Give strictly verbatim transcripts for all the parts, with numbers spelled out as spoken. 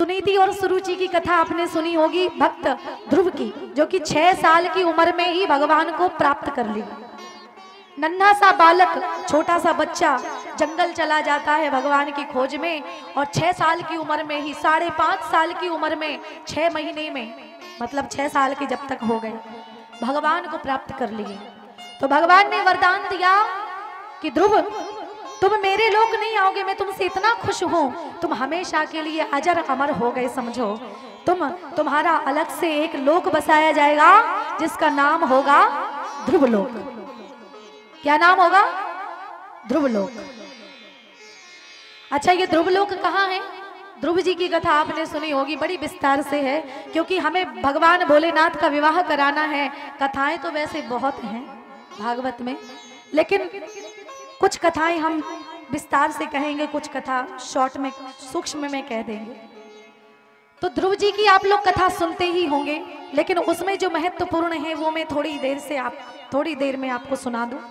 सुनीति और सुरुचि की कथा आपने सुनी होगी भक्त ध्रुव की, जो कि छह साल की उम्र में ही भगवान को प्राप्त कर ली। नन्हा सा बालक, छोटा सा बच्चा जंगल चला जाता है भगवान की खोज में, और छह साल की उम्र में ही, साढ़े पांच साल की उम्र में, छह महीने में, मतलब छह साल के जब तक हो गए, भगवान को प्राप्त कर लिए। तो भगवान ने वरदान दिया कि ध्रुव तुम मेरे लोक नहीं आओगे, मैं तुमसे इतना खुश हूं, तुम हमेशा के लिए अजर अमर हो गए समझो। तुम तुम्हारा अलग से एक लोक बसाया जाएगा जिसका नाम होगा ध्रुवलोक। क्या नाम होगा? ध्रुवलोक। अच्छा, ये ध्रुवलोक कहाँ है? ध्रुव जी की कथा आपने सुनी होगी, बड़ी विस्तार से है, क्योंकि हमें भगवान भोलेनाथ का विवाह कराना है। कथाएं तो वैसे बहुत हैं भागवत में, लेकिन कुछ कथाएं हम विस्तार से कहेंगे, कुछ कथा शॉर्ट में, सूक्ष्म में कह देंगे। तो ध्रुव जी की आप लोग कथा सुनते ही होंगे, लेकिन उसमें जो महत्वपूर्ण है वो मैं थोड़ी देर से आप थोड़ी देर में आपको सुना दूं।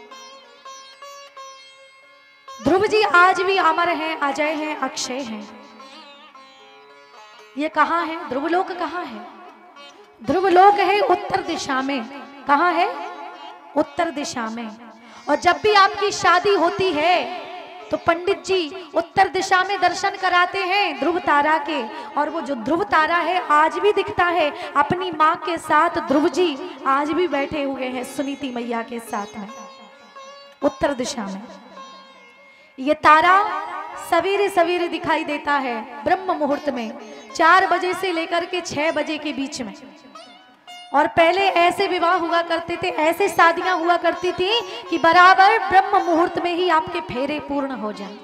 ध्रुव जी आज भी अमर हैं, अजय हैं, अक्षय हैं। ये कहाँ है? ध्रुवलोक कहाँ है? ध्रुवलोक है उत्तर दिशा में। कहाँ है? उत्तर दिशा में। और जब भी आपकी शादी होती है तो पंडित जी उत्तर दिशा में दर्शन कराते हैं ध्रुव तारा के, और वो जो ध्रुव तारा है आज भी दिखता है। अपनी माँ के साथ ध्रुव जी आज भी बैठे हुए हैं सुनीति मैया के साथ में उत्तर दिशा में। ये तारा सवेरे सवेरे दिखाई देता है ब्रह्म मुहूर्त में, चार बजे से लेकर के छह बजे के बीच में। और पहले ऐसे विवाह हुआ करते थे, ऐसे शादियां हुआ करती थी कि बराबर ब्रह्म मुहूर्त में ही आपके फेरे पूर्ण हो जाए।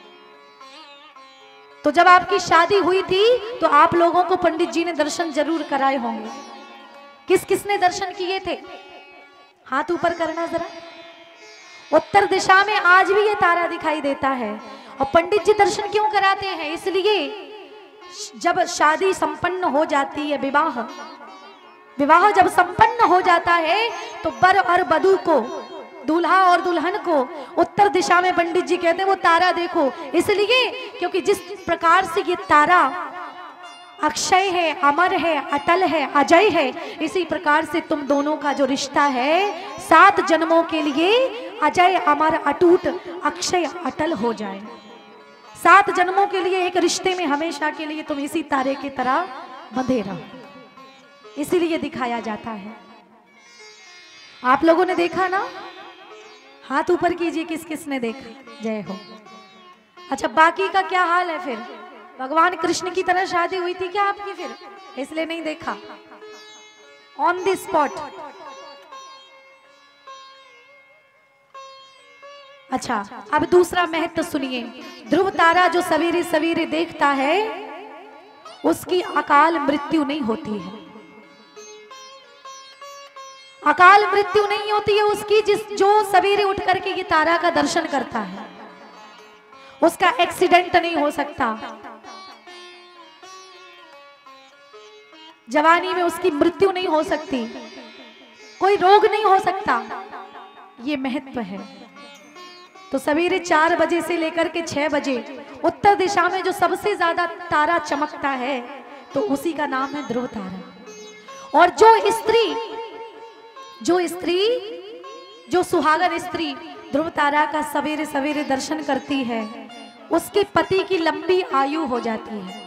तो जब आपकी शादी हुई थी तो आप लोगों को पंडित जी ने दर्शन जरूर कराए होंगे। किस किसने दर्शन किए थे? हाथ ऊपर करना जरा। उत्तर दिशा में आज भी ये तारा दिखाई देता है। और पंडित जी दर्शन क्यों कराते हैं? इसलिए जब शादी संपन्न हो जाती है, विवाह विवाह जब संपन्न हो जाता है तो वर और वधू को, दूल्हा और दुल्हन को उत्तर दिशा में पंडित जी कहते हैं वो तारा देखो। इसलिए क्योंकि जिस प्रकार से ये तारा अक्षय है, अमर है, अटल है, अजय है, इसी प्रकार से तुम दोनों का जो रिश्ता है सात जन्मों के लिए अजय, अमर, अटूट, अक्षय, अटल हो जाए। सात जन्मों के लिए एक रिश्ते में हमेशा के लिए तुम इसी तारे की तरह बंधे रहो, इसीलिए दिखाया जाता है। आप लोगों ने देखा ना? हाथ ऊपर कीजिए किस किस ने देखा। जय हो। अच्छा, बाकी का क्या हाल है फिर? भगवान कृष्ण की तरह शादी हुई थी क्या आपकी फिर? इसलिए नहीं देखा। On the spot. अच्छा, अब दूसरा महत्व सुनिए। ध्रुव तारा जो सवेरे सवेरे देखता है उसकी अकाल मृत्यु नहीं होती है। अकाल मृत्यु नहीं होती है उसकी, जिस जो सवेरे उठ करके ये तारा का दर्शन करता है उसका एक्सीडेंट नहीं हो सकता, जवानी में उसकी मृत्यु नहीं हो सकती, कोई रोग नहीं हो सकता। ये महत्व है। तो सवेरे चार बजे से लेकर के छह बजे उत्तर दिशा में जो सबसे ज्यादा तारा चमकता है तो उसी का नाम है ध्रुव तारा। और जो स्त्री जो स्त्री जो सुहागन स्त्री ध्रुव तारा का सवेरे सवेरे दर्शन करती है उसके पति की लंबी आयु हो जाती है।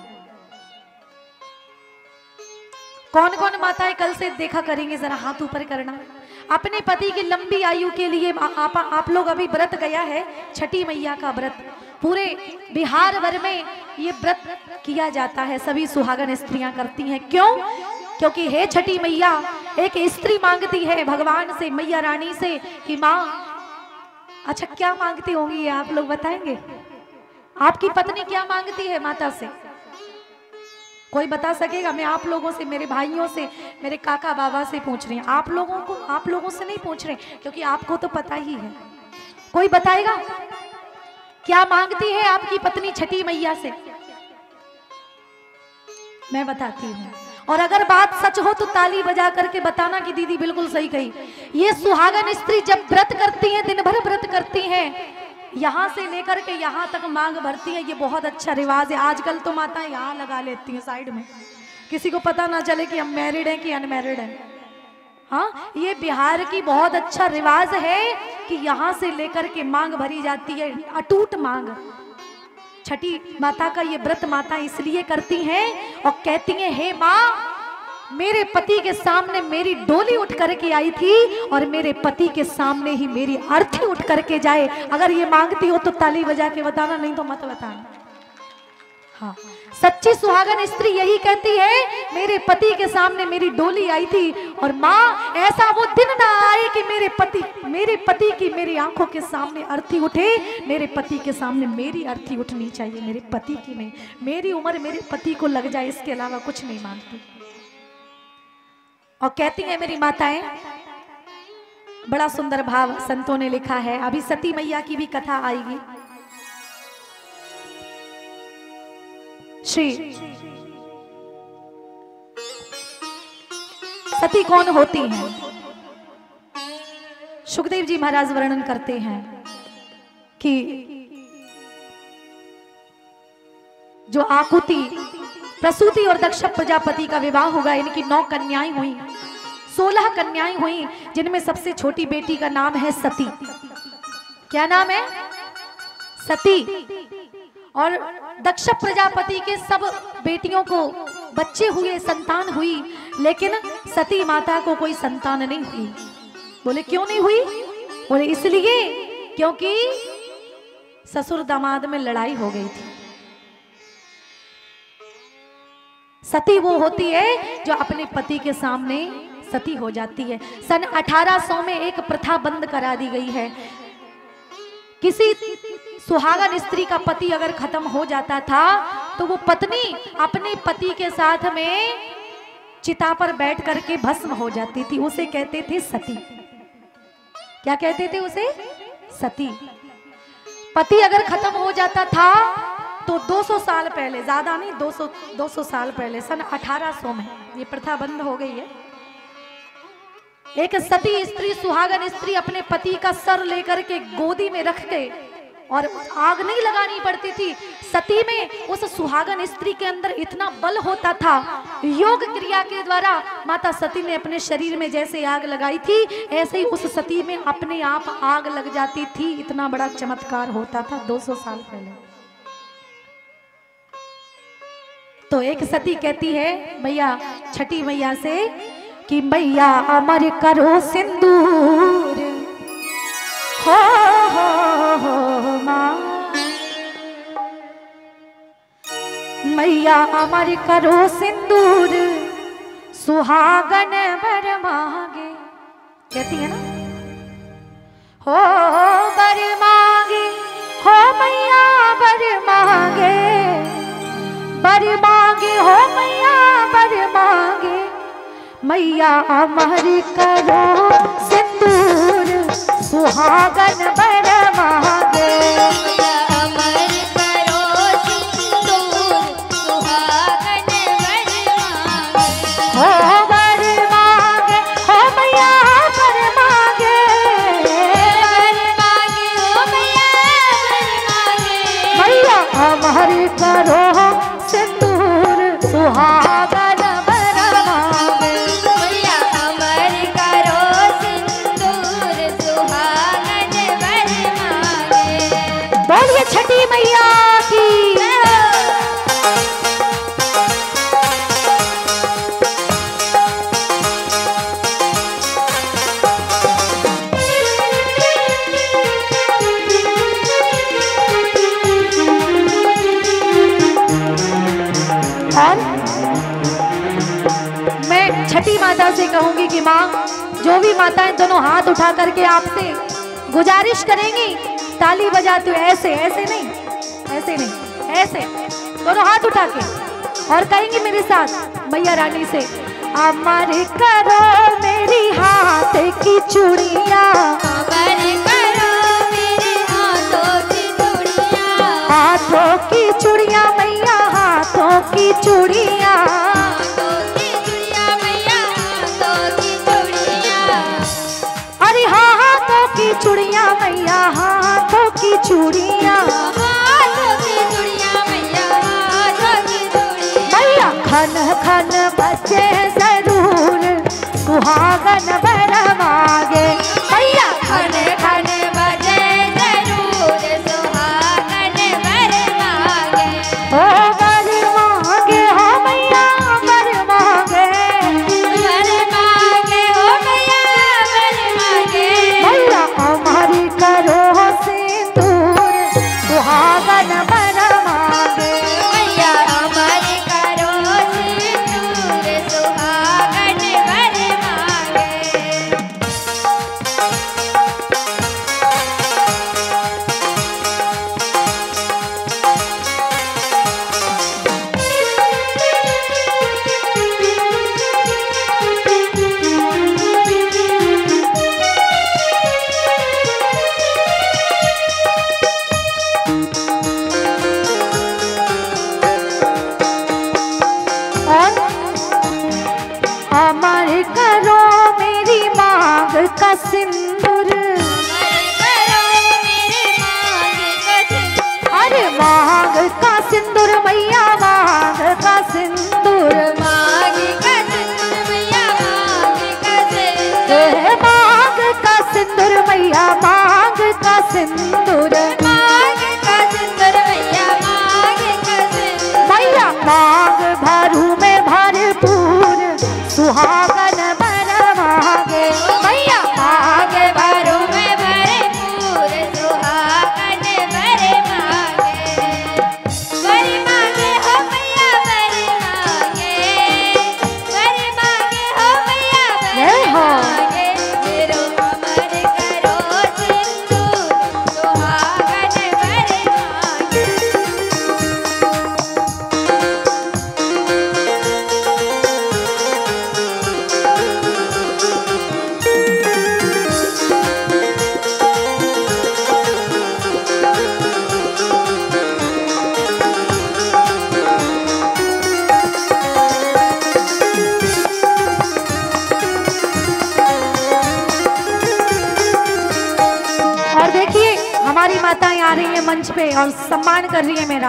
कौन कौन माताएं कल से देखा करेंगे? जरा हाथ ऊपर करना। अपने पति की लंबी आयु के लिए आप, आप लोग अभी व्रत गया है छठी मैया का व्रत, पूरे बिहार भर में ये व्रत किया जाता है, सभी सुहागन स्त्रियां करती हैं। क्यों? क्योंकि हे छठी मैया, एक स्त्री मांगती है भगवान से, मैया रानी से कि माँ, अच्छा क्या मांगती होंगी आप लोग बताएंगे? आपकी पत्नी क्या मांगती है माता से? कोई बता सकेगा? मैं आप लोगों से, मेरे भाइयों से, मेरे काका बाबा से पूछ रही हूँ, आप लोगों को, आप लोगों से नहीं पूछ रहे क्योंकि आपको तो पता ही है। कोई बताएगा क्या मांगती है आपकी पत्नी छठी मैया से? मैं बताती हूँ, और अगर बात सच हो तो ताली बजा करके बताना कि दीदी बिल्कुल सही कही। ये सुहागन स्त्री जब व्रत करती हैं, दिन भर व्रत करती हैं, यहाँ से लेकर के यहाँ तक मांग भरती है। ये बहुत अच्छा रिवाज है। आजकल तो माताएं यहाँ लगा लेती हैं साइड में, किसी को पता ना चले कि हम मैरिड हैं कि अनमैरिड हैं। हाँ, ये बिहार की बहुत अच्छा रिवाज है कि यहाँ से लेकर के मांग भरी जाती है, अटूट मांग। छठी माता का ये व्रत माता इसलिए करती हैं और कहती हैं, हे माँ, मेरे पति के सामने मेरी डोली उठ करके आई थी और मेरे पति के सामने ही मेरी अर्थी उठ करके जाए। अगर ये मांगती हो तो ताली बजा के बताना, नहीं तो मत बताना। हाँ, सच्ची सुहागन स्त्री यही कहती है, मेरे पति के सामने मेरी डोली आई थी और माँ ऐसा वो दिन ना आए कि मेरे पति मेरे पति की मेरी आंखों के सामने अर्थी उठे। मेरे पति के सामने मेरी अर्थी उठनी चाहिए, मेरे पति की नहीं। मेरी उम्र मेरे पति को लग जाए, इसके अलावा कुछ नहीं मांगती। और कहती है मेरी माताएं, बड़ा सुंदर भाव संतों ने लिखा है। अभी सती मैया की भी कथा आएगी। श्री सती कौन होती हैं? सुखदेव जी महाराज वर्णन करते हैं कि जो आकुति, प्रसूति और दक्ष प्रजापति का विवाह होगा, इनकी नौ कन्याएं हुई, सोलह कन्याएं हुई, जिनमें सबसे छोटी बेटी का नाम है सती। क्या नाम है? सती। और दक्ष प्रजापति के सब बेटियों को बच्चे हुए, संतान हुई, लेकिन सती माता को कोई संतान नहीं हुई। बोले क्यों नहीं हुई? बोले इसलिए क्योंकि ससुर दामाद में लड़ाई हो गई थी। सती वो होती है जो अपने पति के सामने सती हो जाती है। सन अठारह सौ में एक प्रथा बंद करा दी गई है। किसी सुहागन स्त्री का पति अगर खत्म हो जाता था तो वो पत्नी अपने पति के साथ में चिता पर बैठ करके भस्म हो जाती थी। उसे कहते थे सती। क्या कहते थे उसे? सती। पति अगर खत्म हो जाता था तो दो सौ साल पहले, ज्यादा नहीं, दो सौ दो सौ साल पहले, सन अठारह सौ में ये प्रथा बंद हो गई है। एक सती स्त्री, सुहागन स्त्री अपने पति का सर लेकर के गोदी में रख के, और आग नहीं लगानी पड़ती थी। सती में उस सुहागन स्त्री के अंदर इतना बल होता था, योग क्रिया के द्वारा माता सती ने अपने शरीर में जैसे आग लगाई थी, ऐसे ही उस सती में अपने आप आग लग जाती थी। इतना बड़ा चमत्कार होता था दो सौ साल पहले। तो एक सती कहती है मैया, छठी मैया से कि मैया अमर करो सिंदूर, हो हो हो माँ, मैया अमर करो सिंदूर, सुहागन बर मांगे। कहती है ना, हो बर मांगे, हो मैया बर मांगे, बर मांगे, हो मैया बर मांगे, मैया अमर करो सिंदूर, सुहागन बर मांगे, अमर करो सिंदूर, सुहागन बर मांगे, हो बर मांगे, हो मैया बर मांगे, बर मांगे, हो मैया बर मांगे, मैया अमर करो सिंदूर, सुहागन बर मांगे, मैया अमर करो सिंदूर, सुहागन बर मांगे। बोलिए छठी मैया की। और मैं छठी माता से कहूंगी कि माँ, जो भी माताएं दोनों हाथ उठा करके आपसे गुजारिश करेंगी, ताली बजाते हुए, ऐसे ऐसे नहीं, ऐसे नहीं, ऐसे दोनों हाथ उठा के, और कहेंगी मेरे साथ मैया रानी से, अमर करो मेरी हाथ की चूड़िया, अमर करो मेरे हाथों की चूड़ियां, हाथों की चूड़िया मैया, हाथों की चूड़िया, हाथों की चूड़ियां मैया, हाथों की चूड़ियां, अरे हाथों की चूड़िया मैया, हाथों की चूड़िया, खन खन बचे जरूर सुहागन बर मांगे मैया खन खन बजे जरूर सुहागन बर मांगे। ओ बर मांगे हो मैया बर मांगे बर मांगे हो मैया बर मांगे। मैया हमारी करो सिंदूर सुहागन बर मांगे मैया हमारी करो सिंदूर सुहागन बर मांगे। और हमारे करो मेरी मांग का सिंदूर अरे मांग का सिंदूर मैया मांग का सिंदूर ए, मांग का सिंदूर मैया मांग का सिंदूर मैया मांग भरू में भरपूर सुहागन बर मांगे मैया मांग भरू में जय हो और देखिए हमारी माताएं आ रही हैं मंच पे और सम्मान कर रही है मेरा।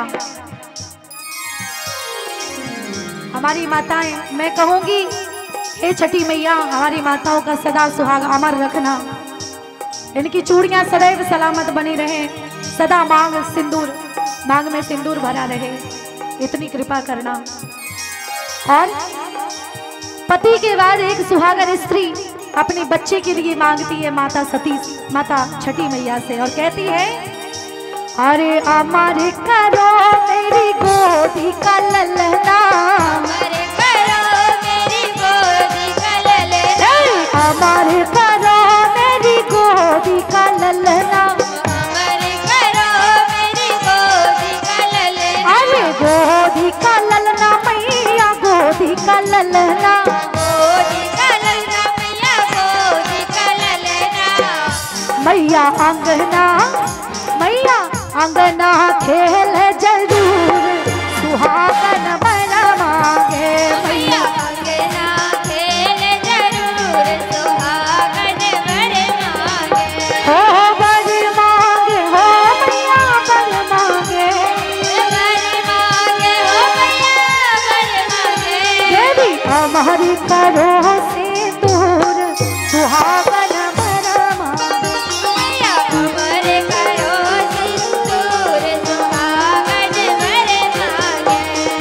हमारी माताएं मैं कहूंगी हे छठी मैया हमारी माताओं का सदा सुहाग अमर रखना, इनकी चूड़ियां सदैव सलामत बनी रहे, सदा मांग सिंदूर मांग में सिंदूर भरा रहे, इतनी कृपा करना। और पति के बाद एक सुहागर स्त्री अपने बच्चे के लिए मांगती है माता सती माता छठी मैया से और कहती है अरे अमर करो मेरी गोदी का ललना अमर करो मेरी गोदी का ललना अमर करो मेरी गोदी का ललना अमर करो मेरी गोदी का ललना अरे गोदी का ललना मैया गोदी का ललना गोदी का ललना मैया गोदी का ललना मैया अंगना मैया अंगना खेल जरूर सुहागन बर मांगे मैया अंगना खेल जरूर सुहागन बर मांगे। हो बर मांगे हो मैया बर मांगे बर मांगे हो मैया बर मांगे। देवी हमारी करो सिंदूर सुहागन बर मांगे मैया अमर करो सिंदूर सुहागन बर मांगे।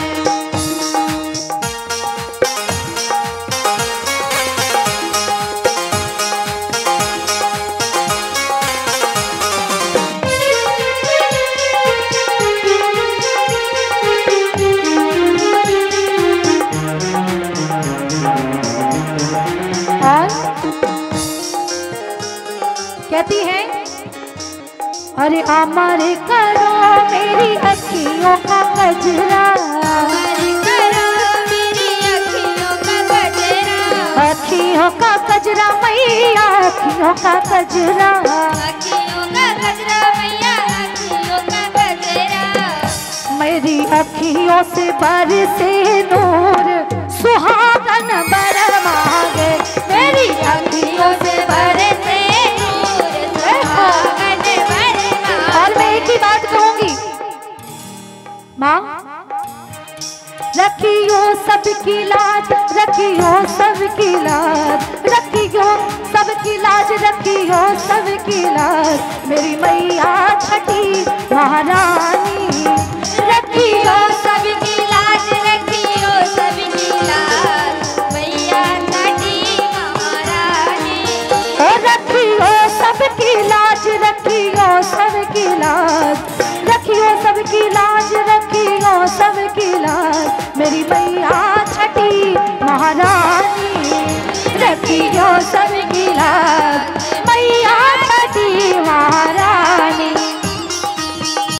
और कहती है अरे अमर करो मेरी अखियों का कजरा अमर करो मेरी अखियों का गजरा अखियों का कजरा मैया अखियों का कजरा अखियों का गजरा मैया अखियों का गजरा मेरी अखियों से बरसे नूर सुहागन बर मांगे मेरी अखियों से बरसे नूर सुहागन बर मांगे। और मैं एक ही बात कहूंगी माँ रखियो सबकी लाज, रखियो सबकी लाज, रखियो सबकी लाज, रखियो सबकी लाज, मेरी मैया छठी महारानी। रखियो सबकी लाज, रखियो सबकी लाज, मैया छठी महारानी। ओ रखियो सबकी लाज, रखियो सबकी लाज, रखियो सबकी लाज, रखियो सबकी लाज, मेरी मैया छठी महारानी। रखियो सबकी लाज, मैया छठी महारानी।